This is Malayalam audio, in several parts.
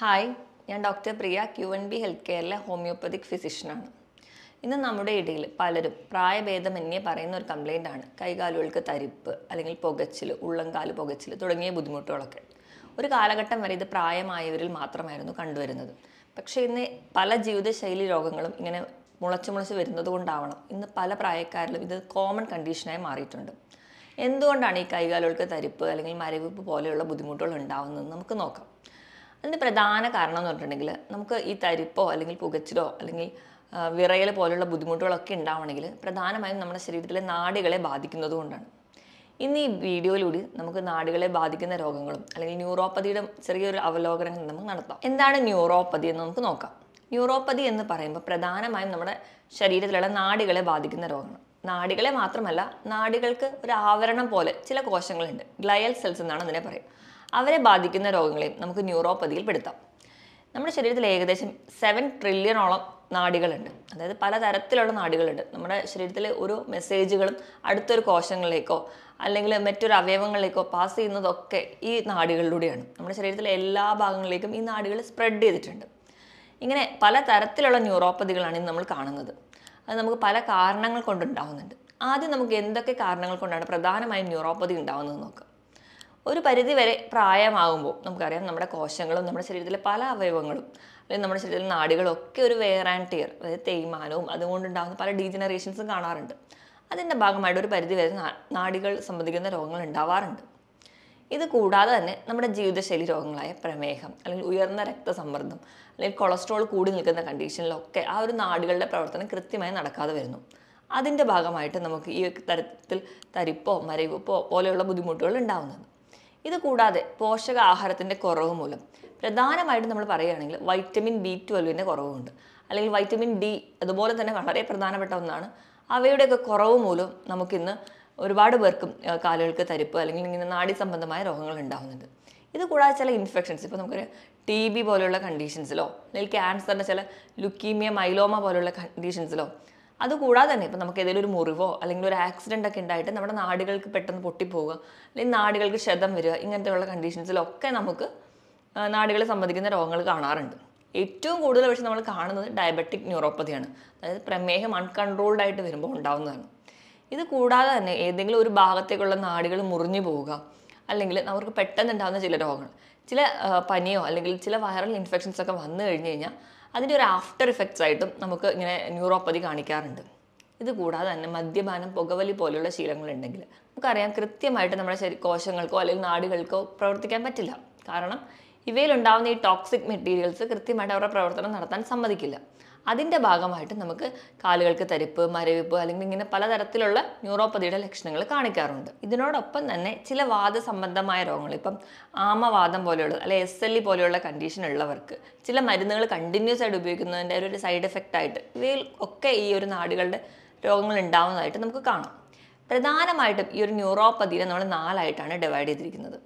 ഹായ്, ഞാൻ ഡോക്ടർ പ്രിയ QNB ഹെൽത്ത് കെയറിലെ ഹോമിയോപ്പതിക് ഫിസിഷ്യനാണ്. ഇന്ന് നമ്മുടെ ഇടയിൽ പലരും പ്രായഭേദമന്യേ പറയുന്ന ഒരു കംപ്ലൈൻ്റ് ആണ് കൈകാലുകൾക്ക് തരിപ്പ് അല്ലെങ്കിൽ പുകച്ചിൽ, ഉള്ളംകാല് പുകച്ചിൽ തുടങ്ങിയ ബുദ്ധിമുട്ടുകളൊക്കെ. ഒരു കാലഘട്ടം വരെ ഇത് പ്രായമായവരിൽ മാത്രമായിരുന്നു കണ്ടുവരുന്നത്. പക്ഷേ ഇന്ന് പല ജീവിതശൈലി രോഗങ്ങളും ഇങ്ങനെ മുളച്ച് വരുന്നത് കൊണ്ടാവണം ഇന്ന് പല പ്രായക്കാരിലും ഇത് കോമൺ കണ്ടീഷനായി മാറിയിട്ടുണ്ട്. എന്തുകൊണ്ടാണ് ഈ കൈകാലുകൾക്ക് തരിപ്പ് അല്ലെങ്കിൽ മരവിപ്പ് പോലെയുള്ള ബുദ്ധിമുട്ടുകൾ ഉണ്ടാകുന്നത് നമുക്ക് നോക്കാം. അതിൻ്റെ പ്രധാന കാരണം എന്ന് പറഞ്ഞിട്ടുണ്ടെങ്കിൽ നമുക്ക് ഈ തരിപ്പോ അല്ലെങ്കിൽ പുകച്ചിലോ അല്ലെങ്കിൽ വിറയൽ പോലുള്ള ബുദ്ധിമുട്ടുകളൊക്കെ ഉണ്ടാവണമെങ്കിൽ പ്രധാനമായും നമ്മുടെ ശരീരത്തിലെ നാഡികളെ ബാധിക്കുന്നത് കൊണ്ടാണ്. ഇന്ന് ഈ വീഡിയോയിലൂടെ നമുക്ക് നാഡികളെ ബാധിക്കുന്ന രോഗങ്ങളും അല്ലെങ്കിൽ ന്യൂറോപ്പതിയുടെ ചെറിയൊരു അവലോകനം നമുക്ക് നടത്താം. എന്താണ് ന്യൂറോപ്പതി എന്ന് നമുക്ക് നോക്കാം. ന്യൂറോപ്പതി എന്ന് പറയുമ്പോൾ പ്രധാനമായും നമ്മുടെ ശരീരത്തിലുള്ള നാഡികളെ ബാധിക്കുന്ന രോഗങ്ങൾ. നാഡികളെ മാത്രമല്ല, നാഡികൾക്ക് ഒരു ആവരണം പോലെ ചില കോശങ്ങളുണ്ട്, ഗ്ലയൽ സെൽസ് എന്നാണ് അതിനെ പറയുക. അവരെ ബാധിക്കുന്ന രോഗങ്ങളെയും നമുക്ക് ന്യൂറോപ്പതിയിൽ പെടുത്താം. നമ്മുടെ ശരീരത്തിൽ ഏകദേശം 7 ട്രില്യണോളം നാഡികളുണ്ട്. അതായത് പലതരത്തിലുള്ള നാഡികളുണ്ട്. നമ്മുടെ ശരീരത്തിലെ ഓരോ മെസ്സേജുകളും അടുത്തൊരു കോശങ്ങളിലേക്കോ അല്ലെങ്കിൽ മറ്റൊരു അവയവങ്ങളിലേക്കോ പാസ് ചെയ്യുന്നതൊക്കെ ഈ നാഡികളിലൂടെയാണ്. നമ്മുടെ ശരീരത്തിലെ എല്ലാ ഭാഗങ്ങളിലേക്കും ഈ നാഡികൾ സ്പ്രെഡ് ചെയ്തിട്ടുണ്ട്. ഇങ്ങനെ പലതരത്തിലുള്ള ന്യൂറോപ്പതികളാണ് ഇന്ന് നമ്മൾ കാണുന്നത്. അത് നമുക്ക് പല കാരണങ്ങൾ കൊണ്ടുണ്ടാവുന്നുണ്ട്. ആദ്യം നമുക്ക് എന്തൊക്കെ കാരണങ്ങൾ കൊണ്ടാണ് പ്രധാനമായും ന്യൂറോപ്പതി ഉണ്ടാവുന്നത് നോക്കാം. ഒരു പരിധി വരെ പ്രായമാകുമ്പോൾ നമുക്കറിയാം നമ്മുടെ കോശങ്ങളും നമ്മുടെ ശരീരത്തിലെ പല അവയവങ്ങളും അല്ലെങ്കിൽ നമ്മുടെ ശരീരത്തിലെ നാഡികളും ഒക്കെ ഒരു വെയർ ആൻഡ് ടിയർ, അതായത് തേയ്മാനവും അതുകൊണ്ടുണ്ടാകുന്ന പല ഡീജനറേഷൻസും കാണാറുണ്ട്. അതിൻ്റെ ഭാഗമായിട്ട് ഒരു പരിധി വരെ നാഡികൾ സംബന്ധിക്കുന്ന രോഗങ്ങൾ ഉണ്ടാവാറുണ്ട്. ഇത് കൂടാതെ തന്നെ നമ്മുടെ ജീവിതശൈലി രോഗങ്ങളായ പ്രമേഹം അല്ലെങ്കിൽ ഉയർന്ന രക്തസമ്മർദ്ദം അല്ലെങ്കിൽ കൊളസ്ട്രോൾ കൂടി നിൽക്കുന്ന കണ്ടീഷനിലൊക്കെ ആ ഒരു നാഡികളുടെ പ്രവർത്തനം കൃത്യമായി നടക്കാതെ വരുന്നു. അതിൻ്റെ ഭാഗമായിട്ട് നമുക്ക് ഈ തരത്തിൽ തരിപ്പോ മരവിപ്പോ പോലെയുള്ള ബുദ്ധിമുട്ടുകൾ ഉണ്ടാകുന്നത്. ഇത് കൂടാതെ പോഷകാഹാരത്തിൻ്റെ കുറവ് മൂലം പ്രധാനമായിട്ടും നമ്മൾ പറയുകയാണെങ്കിൽ വൈറ്റമിൻ B12 കുറവുണ്ട്, അല്ലെങ്കിൽ വൈറ്റമിൻ D അതുപോലെ തന്നെ വളരെ പ്രധാനപ്പെട്ട ഒന്നാണ്. അവയുടെയൊക്കെ കുറവ് മൂലം നമുക്കിന്ന് ഒരുപാട് പേർക്കും കാലുകൾക്ക് തരിപ്പ് അല്ലെങ്കിൽ ഇങ്ങനെ നാഡി സംബന്ധമായ രോഗങ്ങൾ ഉണ്ടാകുന്നുണ്ട്. ഇത് കൂടാതെ ചില ഇൻഫെക്ഷൻസ്, ഇപ്പോൾ നമുക്കൊരു TB പോലെയുള്ള കണ്ടീഷൻസിലോ അല്ലെങ്കിൽ ക്യാൻസറിൻ്റെ ചില ലുക്കീമിയ, മൈലോമ പോലെയുള്ള കണ്ടീഷൻസിലോ, അതുകൂടാതെ തന്നെ ഇപ്പം നമുക്ക് ഏതെങ്കിലും ഒരു മുറിവോ അല്ലെങ്കിൽ ഒരു ആക്സിഡൻ്റ് ഒക്കെ ഉണ്ടായിട്ട് നമ്മുടെ നാഡികൾക്ക് പെട്ടെന്ന് പൊട്ടിപ്പോവുക അല്ലെങ്കിൽ നാഡികൾക്ക് ക്ഷതം വരിക, ഇങ്ങനത്തെയുള്ള കണ്ടീഷൻസിലൊക്കെ നമുക്ക് നാഡികളെ സംബന്ധിക്കുന്ന രോഗങ്ങൾ കാണാറുണ്ട്. ഏറ്റവും കൂടുതൽ പക്ഷേ നമ്മൾ കാണുന്നത് ഡയബറ്റിക് ന്യൂറോപ്പതിയാണ്. അതായത് പ്രമേഹം അൺകൺട്രോൾഡ് ആയിട്ട് വരുമ്പോൾ ഉണ്ടാകുന്നതാണ്. ഇത് കൂടാതെ തന്നെ ഏതെങ്കിലും ഒരു ഭാഗത്തേക്കുള്ള നാഡികൾ മുറിഞ്ഞു പോവുക, അല്ലെങ്കിൽ അവർക്ക് പെട്ടെന്ന് ഉണ്ടാകുന്ന ചില രോഗങ്ങൾ, ചില പനിയോ അല്ലെങ്കിൽ ചില വൈറൽ ഇൻഫെക്ഷൻസ് ഒക്കെ വന്നു കഴിഞ്ഞ് കഴിഞ്ഞാൽ അതിൻ്റെ ഒരു ആഫ്റ്റർ ഇഫക്ട്സ് ആയിട്ടും നമുക്ക് ഇങ്ങനെ ന്യൂറോപ്പതി കാണിക്കാറുണ്ട്. ഇത് കൂടാതെ തന്നെ മദ്യപാനം, പുകവലി പോലെയുള്ള ശീലങ്ങളുണ്ടെങ്കിൽ നമുക്കറിയാം കൃത്യമായിട്ട് നമ്മുടെ കോശങ്ങൾക്കോ അല്ലെങ്കിൽ നാഡികൾക്കോ പ്രവർത്തിക്കാൻ പറ്റില്ല. കാരണം ഇവയിലുണ്ടാകുന്ന ഈ ടോക്സിക് മെറ്റീരിയൽസ് കൃത്യമായിട്ട് അവരുടെ പ്രവർത്തനം നടത്താൻ സമ്മതിക്കില്ല. അതിൻ്റെ ഭാഗമായിട്ട് നമുക്ക് കാലുകൾക്ക് തരിപ്പ്, മരവിപ്പ് അല്ലെങ്കിൽ ഇങ്ങനെ പലതരത്തിലുള്ള ന്യൂറോപ്പതിയുടെ ലക്ഷണങ്ങൾ കാണിക്കാറുണ്ട്. ഇതിനോടൊപ്പം തന്നെ ചില വാദസംബന്ധമായ രോഗങ്ങൾ, ഇപ്പം ആമവാദം പോലെയുള്ള അല്ലെങ്കിൽ SLE പോലെയുള്ള കണ്ടീഷൻ ഉള്ളവർക്ക് ചില മരുന്നുകൾ കണ്ടിന്യൂസ് ആയിട്ട് ഉപയോഗിക്കുന്നതിൻ്റെ ഒരു സൈഡ് എഫക്റ്റ് ആയിട്ട് ഇവയിൽ ഒക്കെ ഈ ഒരു നാഡികളുടെ രോഗങ്ങൾ ഉണ്ടാവുന്നതായിട്ട് നമുക്ക് കാണാം. പ്രധാനമായിട്ടും ഈ ഒരു ന്യൂറോപ്പതിയെ നമ്മൾ 4 ആയിട്ടാണ് ഡിവൈഡ് ചെയ്തിരിക്കുന്നത്.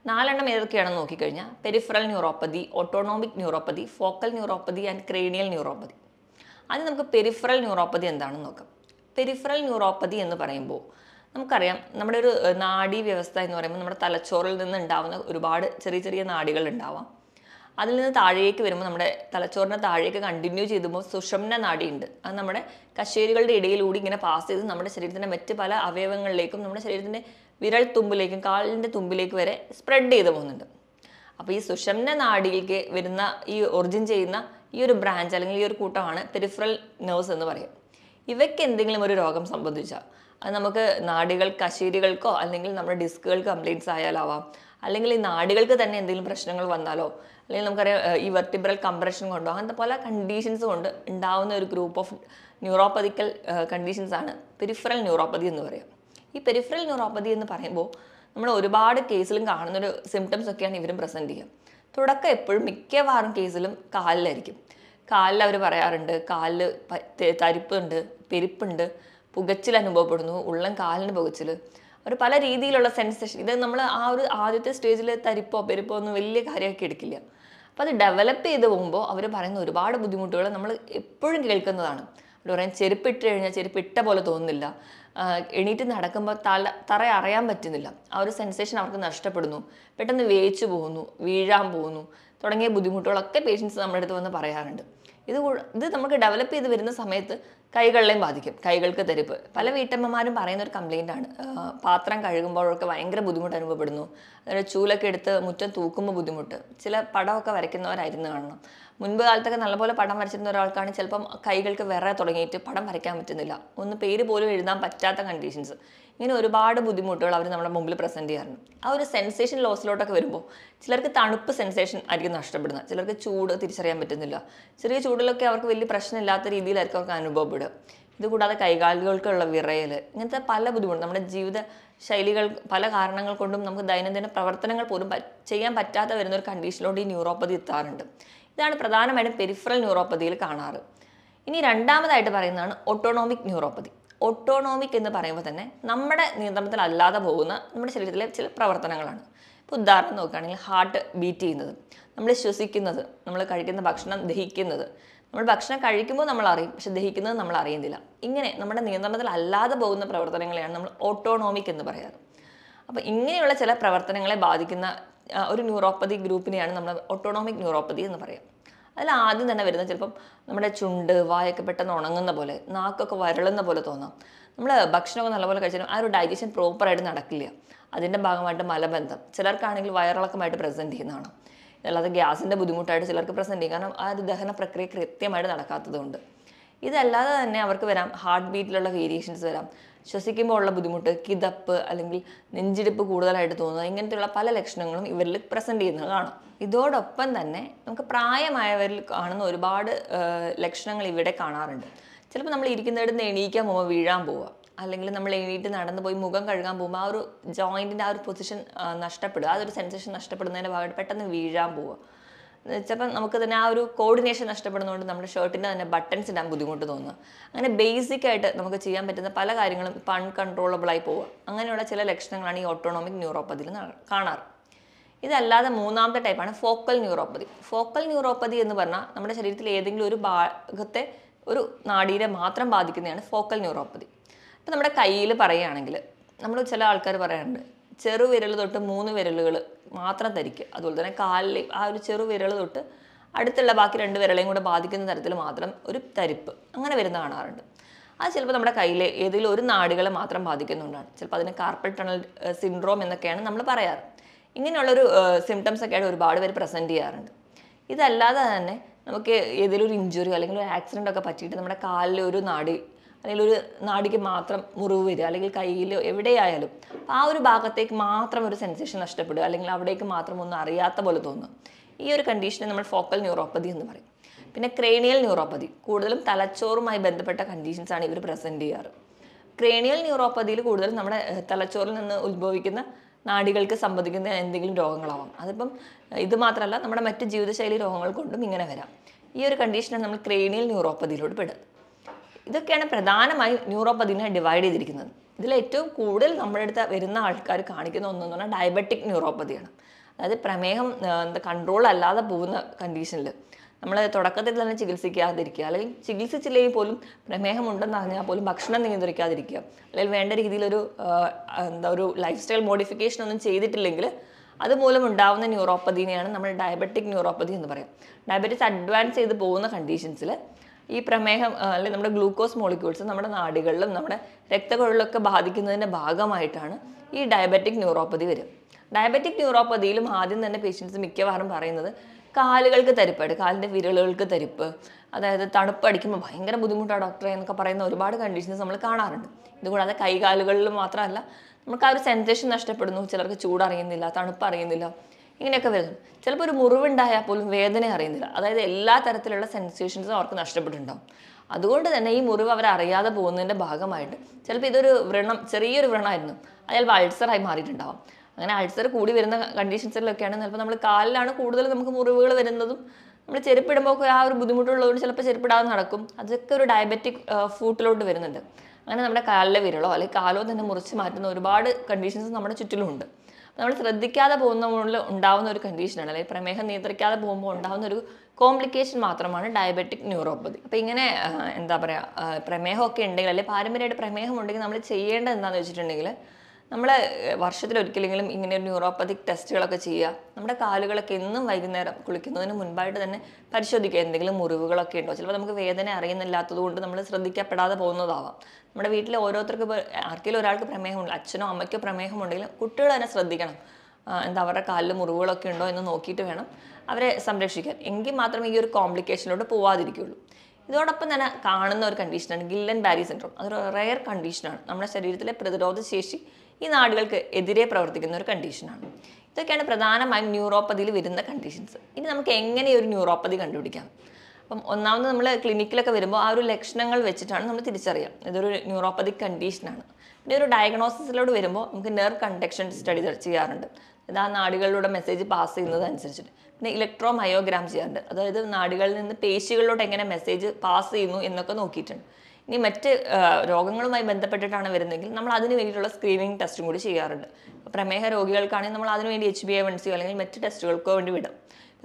4 ഏതൊക്കെയാണെന്ന് നോക്കിക്കഴിഞ്ഞാൽ peripheral neuropathy, autonomic neuropathy, focal neuropathy and cranial neuropathy. ആദ്യം നമുക്ക് പെരിഫറൽ ന്യൂറോപ്പതി എന്താണെന്ന് നോക്കാം. പെരിഫറൽ ന്യൂറോപ്പതി എന്ന് പറയുമ്പോൾ നമുക്കറിയാം നമ്മുടെ ഒരു നാഡീ വ്യവസ്ഥ എന്ന് പറയുമ്പോൾ നമ്മുടെ തലച്ചോറിൽ നിന്ന് ഉണ്ടാകുന്ന ഒരുപാട് ചെറിയ ചെറിയ നാഡികൾ ഉണ്ടാവാം. അതിൽ നിന്ന് താഴേക്ക് വരുമ്പോൾ നമ്മുടെ തലച്ചോറിൻ്റെ താഴേക്ക് കണ്ടിന്യൂ ചെയ്തുമ്പോൾ സുഷുമ്ന നാഡി ഉണ്ട്. അത് നമ്മുടെ കശേരുകളുടെ ഇടയിലൂടെ ഇങ്ങനെ പാസ് ചെയ്ത് നമ്മുടെ ശരീരത്തിൻ്റെ മറ്റ് പല അവയവങ്ങളിലേക്കും നമ്മുടെ ശരീരത്തിൻ്റെ വിരൽ തുമ്പിലേക്കും കാലിൻ്റെ തുമ്പിലേക്ക് വരെ സ്പ്രെഡ് ചെയ്ത് പോകുന്നുണ്ട്. അപ്പോൾ ഈ സുഷുമ്ന നാഡിയിലേക്ക് വരുന്ന ഈ ഒറിജിൻ ചെയ്യുന്ന ഈ ഒരു ബ്രാഞ്ച് അല്ലെങ്കിൽ ഈ ഒരു കൂട്ടമാണ് പെരിഫറൽ നെർവ്സ് എന്ന് പറയും. ഇവയ്ക്ക് എന്തെങ്കിലും ഒരു രോഗം സംബന്ധിച്ചാൽ അത് നമുക്ക് നാഡികൾ, കശേരുകൾക്കോ അല്ലെങ്കിൽ നമ്മുടെ ഡിസ്കുകൾക്ക് കംപ്ലയിൻറ്റ്സ് ആയാലാവാം, അല്ലെങ്കിൽ ഈ നാഡികൾക്ക് തന്നെ എന്തെങ്കിലും പ്രശ്നങ്ങൾ വന്നാലോ, അല്ലെങ്കിൽ നമുക്കറിയാം ഈ വെർട്ടിബ്രൽ കംപ്രഷൻ കൊണ്ടോ, അങ്ങനത്തെ പല കണ്ടീഷൻസ് കൊണ്ട് ഉണ്ടാവുന്ന ഒരു ഗ്രൂപ്പ് ഓഫ് ന്യൂറോപ്പതിക്കൽ കണ്ടീഷൻസ് ആണ് പെരിഫറൽ ന്യൂറോപ്പതി എന്ന് പറയുക. ഈ പെരിഫറൽ ന്യൂറോപ്പതി എന്ന് പറയുമ്പോൾ നമ്മൾ ഒരുപാട് കേസിലും കാണുന്നൊരു സിംറ്റംസ് ഒക്കെയാണ് ഇവരും പ്രസൻറ്റ് ചെയ്യുക. തുടക്കം എപ്പോഴും മിക്കവാറും കേസിലും കാലിലായിരിക്കും. കാലിൽ അവർ പറയാറുണ്ട് കാലിൽ തരിപ്പുണ്ട്, പെരുപ്പുണ്ട്, പുകച്ചിൽ അനുഭവപ്പെടുന്നു, ഉള്ളം കാലിന് പുകച്ചിൽ, ഒരു പല രീതിയിലുള്ള സെൻസേഷൻ. ഇത് നമ്മൾ ആ ഒരു ആദ്യത്തെ സ്റ്റേജിൽ തരിപ്പോ പെരുപ്പോ ഒന്നും വലിയ കാര്യമാക്കി എടുക്കില്ല. അപ്പോൾ അത് ഡെവലപ്പ് ചെയ്ത് പോകുമ്പോൾ അവർ പറയുന്ന ഒരുപാട് ബുദ്ധിമുട്ടുകൾ നമ്മൾ എപ്പോഴും കേൾക്കുന്നതാണ്. അവർ പറയാൻ ചെരുപ്പിട്ട് കഴിഞ്ഞാൽ ചെരുപ്പിട്ട പോലെ തോന്നുന്നില്ല, എണീറ്റ് നടക്കുമ്പോൾ തറ അറിയാൻ പറ്റുന്നില്ല, ആ ഒരു സെൻസേഷൻ അവർക്ക് നഷ്ടപ്പെടുന്നു, പെട്ടെന്ന് വേച്ചു പോകുന്നു, വീഴാൻ പോകുന്നു, തുടങ്ങിയ ബുദ്ധിമുട്ടുകളൊക്കെ പേഷ്യൻസ് നമ്മുടെ അടുത്ത് വന്ന് പറയാറുണ്ട്. ഇത് നമുക്ക് ഡെവലപ്പ് ചെയ്ത് വരുന്ന സമയത്ത് കൈകളിലെയും ബാധിക്കും. കൈകൾക്ക് തരിപ്പ് പല വീട്ടമ്മമാരും പറയുന്ന ഒരു കംപ്ലയിൻ്റ് ആണ്. പാത്രം കഴുകുമ്പോഴൊക്കെ ഭയങ്കര ബുദ്ധിമുട്ട് അനുഭവപ്പെടുന്നു. അതായത് ചൂലൊക്കെ എടുത്ത് മുറ്റം തൂക്കുമ്പോൾ ബുദ്ധിമുട്ട്. ചില പടമൊക്കെ വരയ്ക്കുന്നവരായിരുന്നു കാണണം. മുൻപ് കാലത്തൊക്കെ നല്ലപോലെ പടം വരച്ചിരുന്ന ഒരാൾക്കാണ് ചിലപ്പം കൈകൾക്ക് വിറ തുടങ്ങിയിട്ട് പടം വരയ്ക്കാൻ പറ്റുന്നില്ല, ഒന്ന് പേര് പോലും എഴുതാൻ പറ്റാത്ത കണ്ടീഷൻസ്. ഇങ്ങനെ ഒരുപാട് ബുദ്ധിമുട്ടുകൾ അവർ നമ്മുടെ മുമ്പിൽ പ്രസൻറ്റ് ചെയ്യാറുണ്ട്. ആ ഒരു സെൻസേഷൻ ലോസിലോട്ടൊക്കെ വരുമ്പോൾ ചിലർക്ക് തണുപ്പ് സെൻസേഷൻ ആയിരിക്കും നഷ്ടപ്പെടുന്നത്, ചിലർക്ക് ചൂട് തിരിച്ചറിയാൻ പറ്റുന്നില്ല. ചെറിയ ചൂടിലൊക്കെ അവർക്ക് വലിയ പ്രശ്നമില്ലാത്ത രീതിയിലായിരിക്കും അവർക്ക് അനുഭവപ്പെടുക. ഇതുകൂടാതെ കൈകാലുകൾക്കുള്ള വിറയൽ, ഇങ്ങനത്തെ പല ബുദ്ധിമുട്ടും നമ്മുടെ ജീവിത ശൈലികൾ പല കാരണങ്ങൾ കൊണ്ടും നമുക്ക് ദൈനംദിന പ്രവർത്തനങ്ങൾ പോലും ചെയ്യാൻ പറ്റാതെ വരുന്ന ഒരു കണ്ടീഷനിലോട്ട് ഈ ന്യൂറോപ്പതി എത്താറുണ്ട്. ഇതാണ് പ്രധാനമായിട്ടും പെരിഫറൽ ന്യൂറോപ്പതിയിൽ കാണാറ്. ഇനി രണ്ടാമതായിട്ട് പറയുന്നതാണ് ഓട്ടോണോമിക് ന്യൂറോപ്പതി. ഓട്ടോണോമിക് എന്ന് പറയുമ്പോൾ തന്നെ നമ്മുടെ നിയന്ത്രണത്തിലല്ലാതെ പോകുന്ന നമ്മുടെ ശരീരത്തിലെ ചില പ്രവർത്തനങ്ങളാണ്. ഇപ്പോൾ ഉദാഹരണം നോക്കുകയാണെങ്കിൽ ഹാർട്ട് ബീറ്റ് ചെയ്യുന്നത്, നമ്മൾ ശ്വസിക്കുന്നത്, നമ്മൾ കഴിക്കുന്ന ഭക്ഷണം ദഹിക്കുന്നത്. നമ്മൾ ഭക്ഷണം കഴിക്കുമ്പോൾ നമ്മൾ അറിയും, പക്ഷെ ദഹിക്കുന്നത് നമ്മൾ അറിയുന്നില്ല. ഇങ്ങനെ നമ്മുടെ നിയന്ത്രണത്തിലല്ലാതെ പോകുന്ന പ്രവർത്തനങ്ങളെയാണ് നമ്മൾ ഓട്ടോണോമിക് എന്ന് പറയാറ്. അപ്പോൾ ഇങ്ങനെയുള്ള ചില പ്രവർത്തനങ്ങളെ ബാധിക്കുന്ന ഒരു ന്യൂറോപ്പതി ഗ്രൂപ്പിനെയാണ് നമ്മൾ ഓട്ടോണോമിക് ന്യൂറോപ്പതി എന്ന് പറയാം. അതിൽ ആദ്യം തന്നെ വരുന്നത് ചിലപ്പം നമ്മുടെ ചുണ്ട് വായൊക്കെ പെട്ടെന്ന് ഉണങ്ങുന്ന പോലെ, നാക്കൊക്കെ വരളുന്ന പോലെ തോന്നാം. നമ്മൾ ഭക്ഷണമൊക്കെ നല്ലപോലെ കഴിച്ചാലും ആ ഒരു ഡൈജഷൻ പ്രോപ്പറായിട്ട് നടക്കില്ല. അതിൻ്റെ ഭാഗമായിട്ട് മലബന്ധം, ചിലർക്കാണെങ്കിൽ വയറിളക്കമായിട്ട് പ്രസൻറ്റ് ചെയ്യുന്നതാണ്. അല്ലാതെ ഗ്യാസിൻ്റെ ബുദ്ധിമുട്ടായിട്ട് ചിലർക്ക് പ്രസൻറ്റ് ചെയ്യും, കാരണം ആ ഒരു ദഹന പ്രക്രിയ കൃത്യമായിട്ട് നടക്കാത്തതുകൊണ്ട്. ഇതല്ലാതെ തന്നെ അവർക്ക് വരാം ഹാർട്ട് ബീറ്റിലുള്ള വേരിയേഷൻസ് വരാം, ശ്വസിക്കുമ്പോൾ ഉള്ള ബുദ്ധിമുട്ട്, കിതപ്പ് അല്ലെങ്കിൽ നെഞ്ചിടിപ്പ് കൂടുതലായിട്ട് തോന്നുക, ഇങ്ങനത്തെയുള്ള പല ലക്ഷണങ്ങളും ഇവരിൽ പ്രസൻറ്റ് ചെയ്യുന്നത് കാണാം. ഇതോടൊപ്പം തന്നെ നമുക്ക് പ്രായമായവരിൽ കാണുന്ന ഒരുപാട് ലക്ഷണങ്ങൾ ഇവിടെ കാണാറുണ്ട്. ചിലപ്പോൾ നമ്മൾ ഇരിക്കുന്നിടത്ത് നിന്ന് എണീക്കാൻ പോകുമ്പോൾ വീഴാൻ പോവുക, അല്ലെങ്കിൽ നമ്മൾ എണീറ്റ് നടന്നു പോയി മുഖം കഴുകാൻ പോകുമ്പോൾ ആ ഒരു ജോയിൻറ്റിൻ്റെ ആ ഒരു പൊസിഷൻ നഷ്ടപ്പെടുക, ആ ഒരു സെൻസേഷൻ നഷ്ടപ്പെടുന്നതിൻ്റെ ഭാഗമായിട്ട് പെട്ടെന്ന് വീഴാൻ പോവുക. ചിലപ്പം നമുക്ക് തന്നെ ആ ഒരു കോർഡിനേഷൻ നഷ്ടപ്പെടുന്നതുകൊണ്ട് നമ്മുടെ ഷർട്ടിൻ്റെ തന്നെ ബട്ടൺസ് ഇടാൻ ബുദ്ധിമുട്ട് തോന്നുക. അങ്ങനെ ബേസിക് ആയിട്ട് നമുക്ക് ചെയ്യാൻ പറ്റുന്ന പല കാര്യങ്ങളും ഇപ്പം അൺകൺട്രോളബിളായി പോവുക. അങ്ങനെയുള്ള ചില ലക്ഷണങ്ങളാണ് ഈ ഓട്ടോണോമിക് ന്യൂറോപ്പതിയിൽ കാണാറ്. ഇതല്ലാതെ മൂന്നാമത്തെ ടൈപ്പാണ് ഫോക്കൽ ന്യൂറോപ്പതി. ഫോക്കൽ ന്യൂറോപ്പതി എന്ന് പറഞ്ഞാൽ നമ്മുടെ ശരീരത്തിൽ ഏതെങ്കിലും ഒരു ഭാഗത്തെ ഒരു നാഡീരെ മാത്രം ബാധിക്കുന്നതാണ് ഫോക്കൽ ന്യൂറോപ്പതി. ഇപ്പം നമ്മുടെ കയ്യിൽ പറയുകയാണെങ്കിൽ നമ്മൾ ചില ആൾക്കാർ പറയാറുണ്ട് ചെറുവിരൽ തൊട്ട് 3 വിരലുകൾ മാത്രം ധരിക്കുക. അതുപോലെ തന്നെ കാലിൽ ആ ഒരു ചെറുവിരൽ തൊട്ട് അടുത്തുള്ള ബാക്കി 2 വിരളെയും കൂടെ ബാധിക്കുന്ന തരത്തിൽ മാത്രം ഒരു തരിപ്പ് അങ്ങനെ വരുന്ന കാണാറുണ്ട്. അത് ചിലപ്പോൾ നമ്മുടെ കയ്യിലെ ഏതെങ്കിലും ഒരു നാഡികളെ മാത്രം ബാധിക്കുന്നുണ്ടാണ്. ചിലപ്പോൾ അതിന് കാർപ്പൽ ടണൽ സിൻഡ്രോം എന്നൊക്കെയാണ് നമ്മൾ പറയാറ്. ഇങ്ങനെയുള്ളൊരു സിംറ്റംസ് ഒക്കെ ആയിട്ട് ഒരുപാട് പേര് പ്രസൻറ്റ് ചെയ്യാറുണ്ട്. ഇതല്ലാതെ തന്നെ നമുക്ക് ഏതെങ്കിലും ഒരു ഇഞ്ചുറി അല്ലെങ്കിൽ ഒരു ആക്സിഡൻ്റ് ഒക്കെ പറ്റിയിട്ട് നമ്മുടെ കാലിൽ ഒരു നാഡി അല്ലെങ്കിൽ ഒരു നാടിക്ക് മാത്രം മുറിവ് വരിക, അല്ലെങ്കിൽ കയ്യിലോ എവിടെയായാലും ആ ഒരു ഭാഗത്തേക്ക് മാത്രം ഒരു സെൻസേഷൻ നഷ്ടപ്പെടുക, അല്ലെങ്കിൽ അവിടേക്ക് മാത്രം ഒന്നും അറിയാത്ത പോലെ തോന്നുക. ഈ ഒരു കണ്ടീഷനെ നമ്മൾ ഫോക്കൽ ന്യൂറോപ്പതി എന്ന് പറയും. പിന്നെ ക്രേനിയൽ ന്യൂറോപ്പതി, കൂടുതലും തലച്ചോറുമായി ബന്ധപ്പെട്ട കണ്ടീഷൻസാണ് ഇവർ പ്രസൻറ്റ് ചെയ്യാറ്. ക്രേനിയൽ ന്യൂറോപ്പതിയിൽ കൂടുതലും നമ്മുടെ തലച്ചോറിൽ നിന്ന് ഉത്ഭവിക്കുന്ന നാഡികൾക്ക് സംബന്ധിക്കുന്ന എന്തെങ്കിലും രോഗങ്ങളാവാം. അതിപ്പം ഇത് മാത്രമല്ല, നമ്മുടെ മറ്റ് ജീവിതശൈലി രോഗങ്ങൾ കൊണ്ടും ഇങ്ങനെ വരാം. ഈ ഒരു കണ്ടീഷനാണ് നമ്മൾ ക്രേനിയൽ ന്യൂറോപ്പതിയിലോട്ട് പെടുക. ഇതൊക്കെയാണ് പ്രധാനമായും ന്യൂറോപ്പതിനെ ഡിവൈഡ് ചെയ്തിരിക്കുന്നത്. ഇതിൽ ഏറ്റവും കൂടുതൽ നമ്മുടെ അടുത്ത് വരുന്ന ആൾക്കാർ കാണിക്കുന്ന ഒന്നെന്ന് പറഞ്ഞാൽ ഡയബറ്റിക് ന്യൂറോപ്പതിയാണ്. അതായത് പ്രമേഹം കൺട്രോൾ അല്ലാതെ പോകുന്ന കണ്ടീഷനിൽ നമ്മൾ തുടക്കത്തിൽ തന്നെ ചികിത്സിക്കാതിരിക്കുക, അല്ലെങ്കിൽ ചികിത്സിച്ചില്ലെങ്കിൽ പോലും പ്രമേഹം ഉണ്ടെന്ന് അറിഞ്ഞാൽ പോലും ഭക്ഷണം നിയന്ത്രിക്കാതിരിക്കുക, അല്ലെങ്കിൽ വേണ്ട രീതിയിലൊരു ഒരു ലൈഫ് സ്റ്റൈൽ മോഡിഫിക്കേഷൻ ഒന്നും ചെയ്തിട്ടില്ലെങ്കിൽ അതുമൂലം ഉണ്ടാകുന്ന ന്യൂറോപ്പതിനെയാണ് നമ്മൾ ഡയബറ്റിക് ന്യൂറോപ്പതി എന്ന് പറയും. ഡയബറ്റിസ് അഡ്വാൻസ് ചെയ്ത് പോകുന്ന കണ്ടീഷൻസിൽ ഈ പ്രമേഹം അല്ലെങ്കിൽ നമ്മുടെ ഗ്ലൂക്കോസ് മോളിക്യൂൾസ് നമ്മുടെ നാഡികളിലും നമ്മുടെ രക്തക്കുഴലിലൊക്കെ ബാധിക്കുന്നതിൻ്റെ ഭാഗമായിട്ടാണ് ഈ ഡയബറ്റിക് ന്യൂറോപ്പതി വരും. ഡയബറ്റിക് ന്യൂറോപ്പതിയിലും ആദ്യം തന്നെ പേഷ്യൻസ് മിക്കവാറും പറയുന്നത് കാലുകൾക്ക് തരിപ്പായിട്ട്, കാലിൻ്റെ വിരലുകൾക്ക് തരിപ്പ്, അതായത് തണുപ്പടിക്കുമ്പോൾ ഭയങ്കര ബുദ്ധിമുട്ടാണ് ഡോക്ടറെ എന്നൊക്കെ പറയുന്ന ഒരുപാട് കണ്ടീഷൻസ് നമ്മൾ കാണാറുണ്ട്. ഇതുകൂടാതെ കൈകാലുകളിൽ മാത്രമല്ല നമുക്ക് ആ ഒരു സെൻസേഷൻ നഷ്ടപ്പെടുന്നു, ചിലർക്ക് ചൂടറിയുന്നില്ല, തണുപ്പ് അറിയുന്നില്ല, ഇങ്ങനെയൊക്കെ വരുന്നു. ചിലപ്പോൾ ഒരു മുറിവുണ്ടായാൽ പോലും വേദന അറിയുന്നില്ല. അതായത് എല്ലാ തരത്തിലുള്ള സെൻസേഷൻസും അവർക്ക് നഷ്ടപ്പെട്ടിട്ടുണ്ടാകും. അതുകൊണ്ട് തന്നെ ഈ മുറിവ് അവരറിയാതെ പോകുന്നതിൻ്റെ ഭാഗമായിട്ട് ചിലപ്പോൾ ഇതൊരു വ്രണം, ചെറിയൊരു വ്രണമായിരുന്നു, അത് ചിലപ്പോൾ അൾസറായി മാറിയിട്ടുണ്ടാകും. അങ്ങനെ അൾസർ കൂടി വരുന്ന കണ്ടീഷൻസിലൊക്കെയാണ് ചിലപ്പോൾ നമ്മൾ കാലിലാണ് കൂടുതൽ നമുക്ക് മുറിവുകൾ വരുന്നതും നമ്മൾ ചെരുപ്പിടുമ്പോൾ ഒക്കെ ആ ഒരു ബുദ്ധിമുട്ടുള്ളതുകൊണ്ട് ചിലപ്പോൾ ചെരുപ്പിടാതെ നടക്കും. അതൊക്കെ ഒരു ഡയബറ്റിക് ഫൂട്ടിലോട്ട് വരുന്നുണ്ട്. അങ്ങനെ നമ്മുടെ കാലിലെ വിരളോ അല്ലെങ്കിൽ കാലോ തന്നെ മുറിച്ച് മാറ്റുന്ന ഒരുപാട് കണ്ടീഷൻസ് നമ്മുടെ ചുറ്റിലുമുണ്ട്. നമ്മൾ ശ്രദ്ധിക്കാതെ പോകുന്നതുകൊണ്ട് ഉണ്ടാകുന്ന ഒരു കണ്ടീഷനാണ്, അല്ലെങ്കിൽ പ്രമേഹം നിയന്ത്രിക്കാതെ പോകുമ്പോൾ ഉണ്ടാകുന്ന ഒരു കോംപ്ലിക്കേഷൻ മാത്രമാണ് ഡയബറ്റിക് ന്യൂറോപ്പതി. അപ്പോൾ ഇങ്ങനെ പ്രമേഹമൊക്കെ ഉണ്ടെങ്കിൽ അല്ലെങ്കിൽ പാരമ്പര്യമായിട്ട് പ്രമേഹം ഉണ്ടെങ്കിൽ നമ്മൾ ചെയ്യേണ്ടത് എന്താണെന്ന് വെച്ചിട്ടുണ്ടെങ്കിൽ നമ്മൾ വർഷത്തിലൊരിക്കലെങ്കിലും ഇങ്ങനെ ഒരു ന്യൂറോപ്പതിക് ടെസ്റ്റുകളൊക്കെ ചെയ്യുക. നമ്മുടെ കാലുകളൊക്കെ എന്നും വൈകുന്നേരം കുളിക്കുന്നതിന് മുൻപായിട്ട് തന്നെ പരിശോധിക്കുക, എന്തെങ്കിലും മുറിവുകളൊക്കെ ഉണ്ടോ. ചിലപ്പോൾ നമുക്ക് വേദന അറിയുന്നില്ലാത്തത് കൊണ്ട് നമ്മൾ ശ്രദ്ധിക്കപ്പെടാതെ പോകുന്നതാവാം. നമ്മുടെ വീട്ടിലെ ഓരോരുത്തർക്ക് ഇപ്പോൾ ആർക്കെങ്കിലും ഒരാൾക്ക് പ്രമേഹമുണ്ട്, അച്ഛനോ അമ്മയ്ക്കോ പ്രമേഹമുണ്ടെങ്കിൽ കുട്ടികൾ തന്നെ ശ്രദ്ധിക്കണം. എന്താ അവരുടെ കാലിൽ മുറിവുകളൊക്കെ ഉണ്ടോ എന്ന് നോക്കിയിട്ട് വേണം അവരെ സംരക്ഷിക്കാൻ. എങ്കിൽ മാത്രമേ ഈ ഒരു കോംപ്ലിക്കേഷനിലോട്ട് പോവാതിരിക്കുകയുള്ളൂ. ഇതോടൊപ്പം തന്നെ കാണുന്ന ഒരു കണ്ടീഷനാണ് ഗില്ലൻ ബാരി സിൻഡ്രോം. അതൊരു റെയർ കണ്ടീഷനാണ്. നമ്മുടെ ശരീരത്തിലെ പ്രതിരോധ ശേഷി ഈ നാടുകൾക്ക് എതിരെ പ്രവർത്തിക്കുന്ന ഒരു കണ്ടീഷനാണ്. ഇതൊക്കെയാണ് പ്രധാനമായും ന്യൂറോപ്പതിയിൽ വരുന്ന കണ്ടീഷൻസ്. ഇനി നമുക്ക് എങ്ങനെ ഒരു ന്യൂറോപ്പതി കണ്ടുപിടിക്കാം? അപ്പം ഒന്നാമത് നമ്മൾ ക്ലിനിക്കിലൊക്കെ വരുമ്പോൾ ആ ഒരു ലക്ഷണങ്ങൾ വെച്ചിട്ടാണ് നമ്മൾ തിരിച്ചറിയാം ഇതൊരു ന്യൂറോപ്പതിക് കണ്ടീഷനാണ്. പിന്നെ ഒരു ഡയഗ്നോസിസിലോട് വരുമ്പോൾ നമുക്ക് നെർവ് കണ്ടക്ഷൻ സ്റ്റഡി ചെയ്യാറുണ്ട്. ഇത് ആ നാടുകളിലൂടെ മെസ്സേജ് പാസ് ചെയ്യുന്നത് അനുസരിച്ചിട്ട്. പിന്നെ ഇലക്ട്രോ മയോഗ്രാം ചെയ്യാറുണ്ട്. അതായത് നാടുകളിൽ നിന്ന് പേശികളിലോട്ട് എങ്ങനെ മെസ്സേജ് പാസ് ചെയ്യുന്നു എന്നൊക്കെ നോക്കിയിട്ടുണ്ട്. ഇനി മറ്റ് രോഗങ്ങളുമായി ബന്ധപ്പെട്ടിട്ടാണ് വരുന്നതെങ്കിൽ നമ്മൾ അതിന് വേണ്ടിയിട്ടുള്ള സ്ക്രീനിങ് ടെസ്റ്റും കൂടി ചെയ്യാറുണ്ട്. പ്രമേഹ രോഗികൾക്കാണെങ്കിൽ നമ്മൾ അതിനുവേണ്ടി HbA1c അല്ലെങ്കിൽ മറ്റ് ടെസ്റ്റുകൾക്കോ വേണ്ടി വിടും.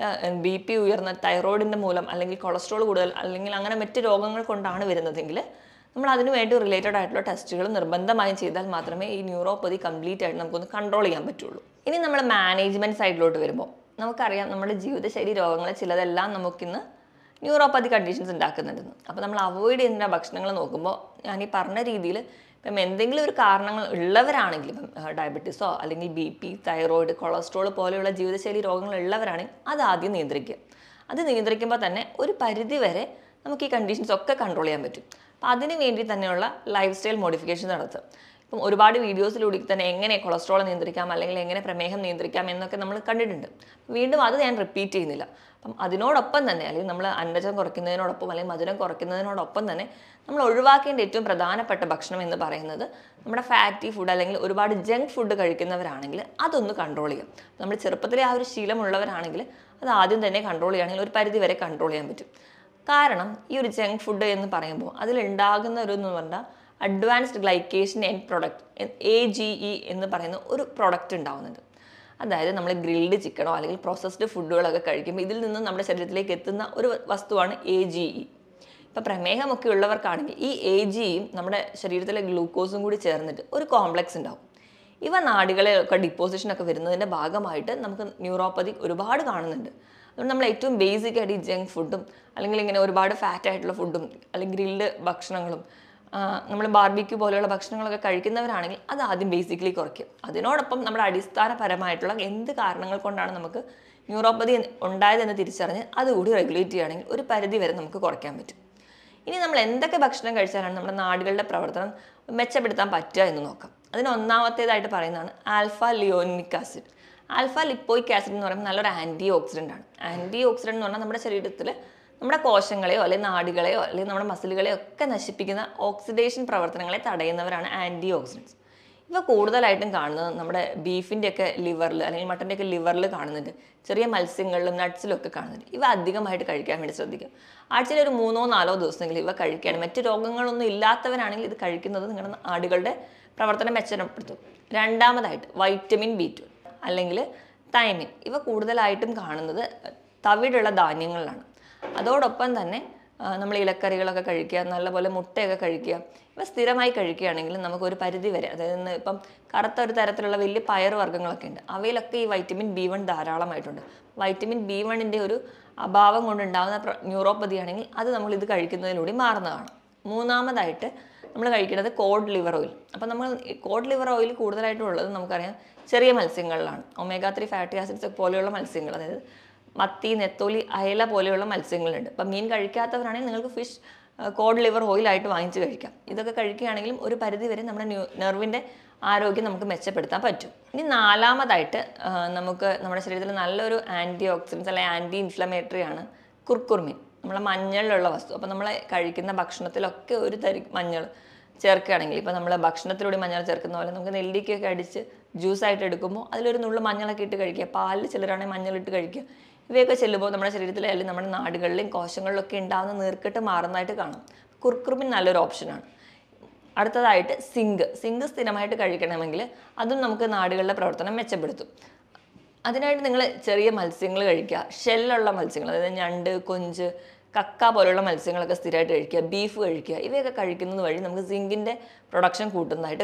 BP ഉയർന്ന, തൈറോയിഡിൻ്റെ മൂലം അല്ലെങ്കിൽ കൊളസ്ട്രോൾ കൂടുതൽ അല്ലെങ്കിൽ അങ്ങനെ മറ്റ് രോഗങ്ങൾ കൊണ്ടാണ് വരുന്നതെങ്കിൽ നമ്മൾ അതിനു വേണ്ടി റിലേറ്റഡ് ആയിട്ടുള്ള ടെസ്റ്റുകൾ നിർബന്ധമായും ചെയ്താൽ മാത്രമേ ഈ ന്യൂറോപ്പതി കംപ്ലീറ്റ് ആയിട്ട് നമുക്കൊന്ന് കൺട്രോൾ ചെയ്യാൻ പറ്റുള്ളൂ. ഇനി നമ്മൾ മാനേജ്മെൻറ്റ് സൈഡിലോട്ട് വരുമ്പോൾ നമുക്കറിയാം നമ്മുടെ ജീവിതശൈലി രോഗങ്ങൾ ചിലതെല്ലാം നമുക്കിന്ന് ന്യൂറോപ്പതി കണ്ടീഷൻസ് ഉണ്ടാക്കുന്നുണ്ടെന്ന്. അപ്പോൾ നമ്മൾ അവോയ്ഡ് ചെയ്യുന്ന ഭക്ഷണങ്ങൾ നോക്കുമ്പോൾ ഞാൻ ഈ പറഞ്ഞ രീതിയിൽ ഇപ്പം എന്തെങ്കിലും ഒരു കാരണങ്ങൾ ഉള്ളവരാണെങ്കിൽ, ഇപ്പം ഡയബറ്റീസോ അല്ലെങ്കിൽ BP, തൈറോയിഡ്, കൊളസ്ട്രോൾ പോലെയുള്ള ജീവിതശൈലി രോഗങ്ങൾ ഉള്ളവരാണെങ്കിൽ അത് ആദ്യം നിയന്ത്രിക്കുക. അത് നിയന്ത്രിക്കുമ്പോൾ തന്നെ ഒരു പരിധി വരെ നമുക്ക് ഈ കണ്ടീഷൻസ് ഒക്കെ കൺട്രോൾ ചെയ്യാൻ പറ്റും. അപ്പോൾ അതിന് വേണ്ടി തന്നെയുള്ള ലൈഫ് സ്റ്റൈൽ മോഡിഫിക്കേഷൻ നടത്തുക. ഇപ്പം ഒരുപാട് വീഡിയോസിലൂടെ തന്നെ എങ്ങനെ കൊളസ്ട്രോൾ നിയന്ത്രിക്കാം അല്ലെങ്കിൽ എങ്ങനെ പ്രമേഹം നിയന്ത്രിക്കാം എന്നൊക്കെ നമ്മൾ കണ്ടിട്ടുണ്ട്. വീണ്ടും അത് ഞാൻ റിപ്പീറ്റ് ചെയ്യുന്നില്ല. അപ്പം അതിനോടൊപ്പം തന്നെ അല്ലെങ്കിൽ നമ്മൾ അന്നജം കുറയ്ക്കുന്നതിനോടൊപ്പം അല്ലെങ്കിൽ മധുരം കുറയ്ക്കുന്നതിനോടൊപ്പം തന്നെ നമ്മൾ ഒഴിവാക്കേണ്ട ഏറ്റവും പ്രധാനപ്പെട്ട ഭക്ഷണം എന്ന് പറയുന്നത് നമ്മുടെ ഫാറ്റി ഫുഡ് അല്ലെങ്കിൽ ഒരുപാട് ജങ്ക് ഫുഡ് കഴിക്കുന്നവരാണെങ്കിൽ അതൊന്ന് കൺട്രോൾ ചെയ്യാം. നമ്മൾ ചെറുപ്പത്തിലെ ആ ഒരു ശീലമുള്ളവരാണെങ്കിൽ അത് ആദ്യം തന്നെ കൺട്രോൾ ചെയ്യുകയാണെങ്കിൽ ഒരു പരിധി വരെ കൺട്രോൾ ചെയ്യാൻ പറ്റും. കാരണം ഈ ഒരു ജങ്ക് ഫുഡ് എന്ന് പറയുമ്പോൾ അതിലുണ്ടാകുന്ന ഒരു എന്ന് പറഞ്ഞാൽ advanced glycation end product, AGE എന്ന് പറയുന്ന ഒരു പ്രൊഡക്റ്റ് ഉണ്ടാവുന്നുണ്ട്. അതായത് നമ്മൾ ഗ്രിൽഡ് ചിക്കനോ അല്ലെങ്കിൽ പ്രോസസ്ഡ് ഫുഡുകളൊക്കെ കഴിക്കുമ്പോൾ ഇതിൽ നിന്ന് നമ്മുടെ ശരീരത്തിലേക്ക് എത്തുന്ന ഒരു വസ്തുവാണ് AGE. ഇപ്പോൾ പ്രമേഹമൊക്കെ ഉള്ളവർക്കാണെങ്കിൽ ഈ AGEയും നമ്മുടെ ശരീരത്തിലെ ഗ്ലൂക്കോസും കൂടി ചേർന്നിട്ട് ഒരു കോംപ്ലക്സ് ഉണ്ടാവും. ഇവ നാഡികളെയൊക്കെ ഡിപ്പോസിഷനൊക്കെ വരുന്നതിൻ്റെ ഭാഗമായിട്ട് നമുക്ക് ന്യൂറോപ്പതി ഒരുപാട് കാണുന്നുണ്ട്. അതുകൊണ്ട് നമ്മൾ ഏറ്റവും ബേസിക് ആയിട്ട് ഈ ജങ്ക് ഫുഡും അല്ലെങ്കിൽ ഇങ്ങനെ ഒരുപാട് ഫാറ്റ് ആയിട്ടുള്ള ഫുഡും അല്ലെങ്കിൽ ഗ്രിൽഡ് ഭക്ഷണങ്ങളും നമ്മൾ ബാർബിക്യൂ പോലെയുള്ള ഭക്ഷണങ്ങളൊക്കെ കഴിക്കുന്നവരാണെങ്കിൽ അത് ആദ്യം ബേസിക്കലി കുറയ്ക്കും. അതിനോടൊപ്പം നമ്മുടെ അടിസ്ഥാനപരമായിട്ടുള്ള എന്ത് കാരണങ്ങൾ കൊണ്ടാണ് നമുക്ക് ന്യൂറോപ്പതി ഉണ്ടായതെന്ന് തിരിച്ചറിഞ്ഞ് അതുകൂടി റെഗുലേറ്റ് ചെയ്യുകയാണെങ്കിൽ ഒരു പരിധി വരെ നമുക്ക് കുറയ്ക്കാൻ പറ്റും. ഇനി നമ്മൾ എന്തൊക്കെ ഭക്ഷണം കഴിച്ചാലാണ് നമ്മുടെ നാടുകളുടെ പ്രവർത്തനം മെച്ചപ്പെടുത്താൻ പറ്റുക എന്ന് നോക്കാം. അതിന് ഒന്നാമത്തേതായിട്ട് പറയുന്നതാണ് alpha lipoic acid. Alpha lipoic acid എന്ന് പറയുമ്പോൾ നല്ലൊരു ആൻറ്റി ഓക്സിഡൻ്റ് ആണ്. ആൻറ്റി ഓക്സിഡൻ്റ് എന്ന് പറഞ്ഞാൽ നമ്മുടെ ശരീരത്തിൽ നമ്മുടെ കോശങ്ങളെയോ അല്ലെങ്കിൽ നാഡികളെയോ അല്ലെങ്കിൽ നമ്മുടെ മസിലുകളെയോ ഒക്കെ നശിപ്പിക്കുന്ന ഓക്സിഡേഷൻ പ്രവർത്തനങ്ങളെ തടയുന്നവരാണ് ആൻറ്റി ഓക്സിഡൻസ്. ഇവ കൂടുതലായിട്ടും കാണുന്നത് നമ്മുടെ ബീഫിൻ്റെയൊക്കെ ലിവറിൽ അല്ലെങ്കിൽ മട്ടൻ്റെയൊക്കെ ലിവറിൽ കാണുന്നുണ്ട്. ചെറിയ മത്സ്യങ്ങളിലും നട്ട്സിലൊക്കെ കാണുന്നുണ്ട്. ഇവ അധികമായിട്ട് കഴിക്കാൻ വേണ്ടി ശ്രദ്ധിക്കുക. ആഴ്ചയിൽ ഒരു 3-4 ദിവസമെങ്കിലും ഇവ കഴിക്കുകയാണ്. മറ്റ് രോഗങ്ങളൊന്നും ഇല്ലാത്തവരാണെങ്കിൽ ഇത് കഴിക്കുന്നത് നിങ്ങളുടെ നാടുകളുടെ പ്രവർത്തനം മെച്ചപ്പെടുത്തും. രണ്ടാമതായിട്ട് വൈറ്റമിൻ B12 അല്ലെങ്കിൽ തൈമിൻ. ഇവ കൂടുതലായിട്ടും കാണുന്നത് തവിടുള്ള ധാന്യങ്ങളിലാണ്. അതോടൊപ്പം തന്നെ നമ്മൾ ഇലക്കറികളൊക്കെ കഴിക്കുക, നല്ലപോലെ മുട്ടയൊക്കെ കഴിക്കുക. ഇവ സ്ഥിരമായി കഴിക്കുകയാണെങ്കിൽ നമുക്കൊരു പരിധി വരെ, അതായത് ഇപ്പം കറുത്ത ഒരു തരത്തിലുള്ള വലിയ പയർ വർഗ്ഗങ്ങളൊക്കെ ഉണ്ട്, അവയിലൊക്കെ ഈ വൈറ്റമിൻ B1 ധാരാളമായിട്ടുണ്ട്. വൈറ്റമിൻ B1ൻ്റെ ഒരു അഭാവം കൊണ്ടുണ്ടാകുന്ന ന്യൂറോപ്പതി ആണെങ്കിൽ അത് നമ്മൾ ഇത് കഴിക്കുന്നതിലൂടെ മാറുന്നതാണ്. മൂന്നാമതായിട്ട് നമ്മൾ കഴിക്കുന്നത് കോഡ് ലിവർ ഓയിൽ. അപ്പം നമ്മൾ കോഡ് ലിവർ ഓയിൽ കൂടുതലായിട്ടും ഉള്ളത് നമുക്കറിയാം ചെറിയ മത്സ്യങ്ങളിലാണ്. omega-3 ഫാറ്റി ആസിഡ്സ് പോലെയുള്ള മത്സ്യങ്ങൾ, അതായത് മത്തി, നെത്തോലി, അയല പോലെയുള്ള മത്സ്യങ്ങളുണ്ട്. അപ്പം മീൻ കഴിക്കാത്തവരാണെങ്കിൽ നിങ്ങൾക്ക് ഫിഷ് കോഡ് ലിവർ ഓയിലായിട്ട് വാങ്ങിച്ച് കഴിക്കാം. ഇതൊക്കെ കഴിക്കുകയാണെങ്കിലും ഒരു പരിധി വരെ നമ്മുടെ നെർവിൻ്റെ ആരോഗ്യം നമുക്ക് മെച്ചപ്പെടുത്താൻ പറ്റും. ഇനി നാലാമതായിട്ട് നമുക്ക് നമ്മുടെ ശരീരത്തിൽ നല്ലൊരു ആൻറ്റി ഓക്സിഡൻസ് അല്ലെങ്കിൽ ആൻറ്റി ഇൻഫ്ലമേറ്ററി ആണ് കുർക്കുമിൻ, നമ്മളെ മഞ്ഞളിലുള്ള വസ്തു. അപ്പം നമ്മൾ കഴിക്കുന്ന ഭക്ഷണത്തിലൊക്കെ ഒരു തരി മഞ്ഞൾ ചേർക്കുകയാണെങ്കിൽ, ഇപ്പോൾ നമ്മൾ ഭക്ഷണത്തിലൂടെ മഞ്ഞൾ ചേർക്കുന്ന പോലെ നമുക്ക് നെല്ലിക്കയൊക്കെ അടിച്ച് ജ്യൂസായിട്ട് എടുക്കുമ്പോൾ അതിലൊരു നുള്ളു മഞ്ഞളൊക്കെ ഇട്ട് കഴിക്കുക. പാലിൽ ചിലരാണെങ്കിൽ മഞ്ഞളിട്ട് കഴിക്കുക. ഇവയൊക്കെ ചെല്ലുമ്പോൾ നമ്മുടെ ശരീരത്തിലെ അല്ലെങ്കിൽ നമ്മുടെ നാടുകളിലെയും കോശങ്ങളിലൊക്കെ ഉണ്ടാകുന്ന നീർക്കെട്ട് മാറുന്നതായിട്ട് കാണും. കുർക്കുമിൻ നല്ലൊരു ഓപ്ഷനാണ്. അടുത്തതായിട്ട് സിങ്ക് സ്ഥിരമായിട്ട് കഴിക്കണമെങ്കിൽ അതും നമുക്ക് നാടുകളുടെ പ്രവർത്തനം മെച്ചപ്പെടുത്തും. അതിനായിട്ട് നിങ്ങൾ ചെറിയ മത്സ്യങ്ങൾ കഴിക്കുക, ഷെല്ലുള്ള മത്സ്യങ്ങൾ, അതായത് ഞണ്ട്, കൊഞ്ച്, കക്ക പോലുള്ള മത്സ്യങ്ങളൊക്കെ സ്ഥിരമായിട്ട് കഴിക്കുക, ബീഫ് കഴിക്കുക. ഇവയൊക്കെ കഴിക്കുന്നത് വഴി നമുക്ക് സിങ്കിൻ്റെ പ്രൊഡക്ഷൻ കൂട്ടുന്നതായിട്ട് കാണാം.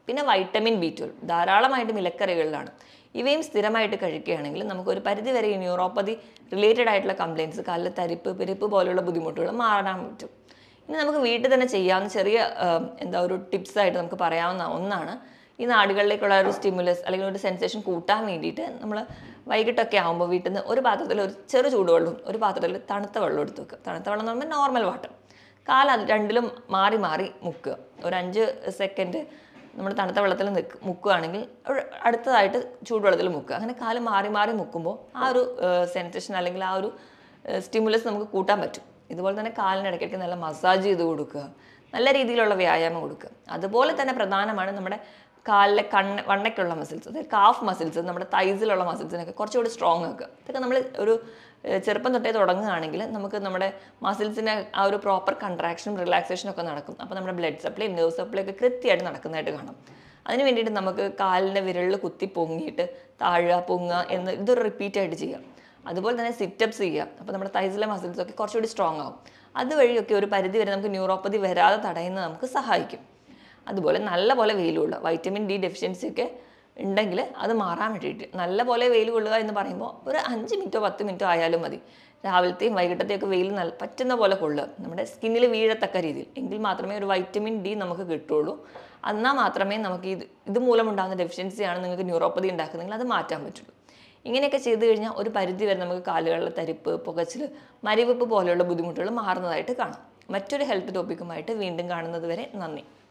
പിന്നെ വൈറ്റമിൻ B12 ധാരാളമായിട്ടും ഇലക്കറികളിലാണ്. ഇവയും സ്ഥിരമായിട്ട് കഴിക്കുകയാണെങ്കിൽ നമുക്കൊരു പരിധിവരെ ഈ ന്യൂറോപ്പതി റിലേറ്റഡ് ആയിട്ടുള്ള കംപ്ലയിൻറ്റ്സ്, കാലിൽ തരിപ്പ്, പെരുപ്പ് പോലുള്ള ബുദ്ധിമുട്ടുകൾ മാറാൻ പറ്റും. ഇനി നമുക്ക് വീട്ടിൽ തന്നെ ചെയ്യാവുന്ന ചെറിയ ഒരു ടിപ്സായിട്ട് നമുക്ക് പറയാവുന്ന ഒന്നാണ് ഈ നാടുകളിലേക്കുള്ള ഒരു സ്റ്റിമുലസ് അല്ലെങ്കിൽ ഒരു സെൻസേഷൻ കൂട്ടാൻ വേണ്ടിയിട്ട് നമ്മൾ വൈകിട്ടൊക്കെ ആകുമ്പോൾ വീട്ടിൽ നിന്ന് ഒരു പാത്രത്തിൽ ഒരു ചെറു ചൂടുവെള്ളവും ഒരു പാത്രത്തിൽ തണുത്ത വെള്ളം എടുത്ത് വെക്കുക. തണുത്ത വെള്ളം എന്ന് പറയുമ്പോൾ നോർമൽ വാട്ടർ. കാൽ രണ്ടിലും മാറി മാറി മുക്കുക. ഒരു 5 സെക്കൻഡ് നമ്മൾ തണുത്ത വെള്ളത്തിൽ മുക്കുകയാണെങ്കിൽ അടുത്തതായിട്ട് ചൂടുവെള്ളത്തിൽ മുക്കുക. അങ്ങനെ കാല് മാറി മാറി മുക്കുമ്പോൾ ആ ഒരു സെൻസേഷൻ അല്ലെങ്കിൽ ആ ഒരു സ്റ്റിമുലസ് നമുക്ക് കൂട്ടാൻ പറ്റും. ഇതുപോലെ തന്നെ കാലിനിടയ്ക്കിടയ്ക്ക് നല്ല മസാജ് ചെയ്ത് കൊടുക്കുക, നല്ല രീതിയിലുള്ള വ്യായാമം കൊടുക്കുക. അതുപോലെ തന്നെ പ്രധാനമാണ് നമ്മുടെ കാലിലെ വണ്ണയ്ക്കുള്ള മസിൽസ്, അതായത് കാഫ് മസിൽസ്, നമ്മുടെ തൈസിലുള്ള മസിൽസിനൊക്കെ കുറച്ചുകൂടി സ്ട്രോങ് ആക്കുക. ഇതൊക്കെ നമ്മൾ ഒരു ചെറുപ്പം തൊട്ടേ തുടങ്ങുകയാണെങ്കിൽ നമുക്ക് നമ്മുടെ മസിൽസിന് ആ ഒരു പ്രോപ്പർ കൺട്രാക്ഷനും റിലാക്സേഷനും ഒക്കെ നടക്കും. അപ്പോൾ നമ്മുടെ ബ്ലഡ് സപ്ലൈ, നെർവ് സപ്ലൈ ഒക്കെ കൃത്യമായിട്ട് നടക്കുന്നതായിട്ട് കാണാം. അതിന് വേണ്ടിയിട്ട് നമുക്ക് കാലിൻ്റെ വിരലിൽ കുത്തി പൊങ്ങിയിട്ട് താഴുക, പൊങ്ങുക ഇതൊരു റിപ്പീറ്റായിട്ട് ചെയ്യാം. അതുപോലെ തന്നെ സിറ്റപ്സ് ചെയ്യുക. അപ്പോൾ നമ്മുടെ തൈസിലെ മസിൽസൊക്കെ കുറച്ചുകൂടി സ്ട്രോങ് ആകും. അതുവഴിയൊക്കെ ഒരു പരിധി വരെ നമുക്ക് ന്യൂറോപ്പതി വരാതെ തടയുന്നത് നമുക്ക് സഹായിക്കും. അതുപോലെ നല്ലപോലെ വെയിൽ കൊള്ളുക. വൈറ്റമിൻ D ഡെഫിഷ്യൻസി ഒക്കെ ഉണ്ടെങ്കിൽ അത് മാറാൻ വേണ്ടിയിട്ട് നല്ലപോലെ വെയിൽ കൊള്ളുക എന്ന് പറയുമ്പോൾ ഒരു 5 മിനിറ്റോ 10 മിനിറ്റോ ആയാലും മതി. രാവിലത്തെയും വൈകിട്ടത്തെയൊക്കെ വെയിൽ പറ്റുന്ന പോലെ കൊള്ളുക, നമ്മുടെ സ്കിന്നിൽ വീഴത്തക്ക രീതിയിൽ. എങ്കിൽ മാത്രമേ ഒരു വൈറ്റമിൻ D നമുക്ക് കിട്ടുള്ളൂ. എന്നാൽ മാത്രമേ നമുക്ക് ഇത് മൂലമുണ്ടാകുന്ന ഡെഫിഷ്യൻസിയാണ് നിങ്ങൾക്ക് ന്യൂറോപ്പതി ഉണ്ടാക്കുന്നതെങ്കിൽ അത് മാറ്റാൻ പറ്റുള്ളൂ. ഇങ്ങനെയൊക്കെ ചെയ്തു കഴിഞ്ഞാൽ ഒരു പരിധി വരെ നമുക്ക് കാലുകളിലെ തരിപ്പ്, പുകച്ചിൽ, മരവിപ്പ് പോലെയുള്ള ബുദ്ധിമുട്ടുകൾ മാറുന്നതായിട്ട് കാണാം. മറ്റൊരു ഹെൽത്ത് ടോപ്പിക്കുമായിട്ട് വീണ്ടും കാണുന്നത് വരെ നന്ദി.